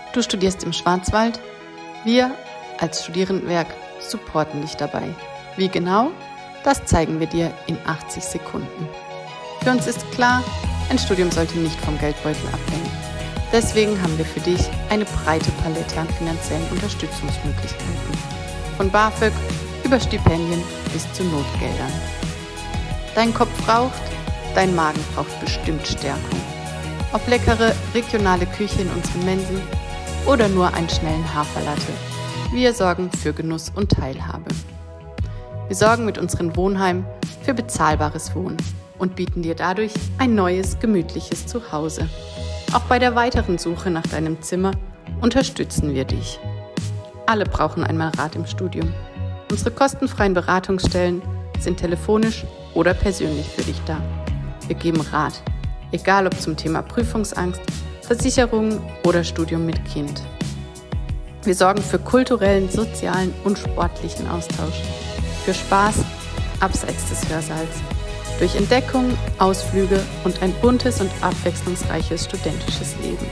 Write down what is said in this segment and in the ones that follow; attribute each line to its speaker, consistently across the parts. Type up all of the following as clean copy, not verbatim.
Speaker 1: Du studierst im Schwarzwald? Wir als Studierendenwerk supporten dich dabei. Wie genau? Das zeigen wir dir in 80 Sekunden. Für uns ist klar, ein Studium sollte nicht vom Geldbeutel abhängen. Deswegen haben wir für dich eine breite Palette an finanziellen Unterstützungsmöglichkeiten. Von BAföG über Stipendien bis zu Notgeldern. Dein Kopf raucht, dein Magen braucht bestimmt Stärkung. Ob leckere regionale Küche in unseren Mensen oder nur einen schnellen Haferlatte. Wir sorgen für Genuss und Teilhabe. Wir sorgen mit unseren Wohnheimen für bezahlbares Wohnen und bieten dir dadurch ein neues, gemütliches Zuhause. Auch bei der weiteren Suche nach deinem Zimmer unterstützen wir dich. Alle brauchen einmal Rat im Studium. Unsere kostenfreien Beratungsstellen sind telefonisch oder persönlich für dich da. Wir geben Rat, egal ob zum Thema Prüfungsangst, Versicherungen oder Studium mit Kind. Wir sorgen für kulturellen, sozialen und sportlichen Austausch, für Spaß abseits des Hörsaals, durch Entdeckungen, Ausflüge und ein buntes und abwechslungsreiches studentisches Leben.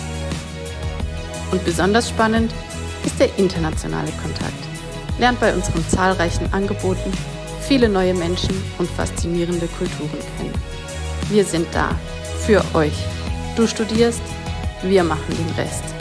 Speaker 1: Und besonders spannend ist der internationale Kontakt. Lernt bei unseren zahlreichen Angeboten viele neue Menschen und faszinierende Kulturen kennen. Wir sind da für euch. Du studierst, wir machen den Rest.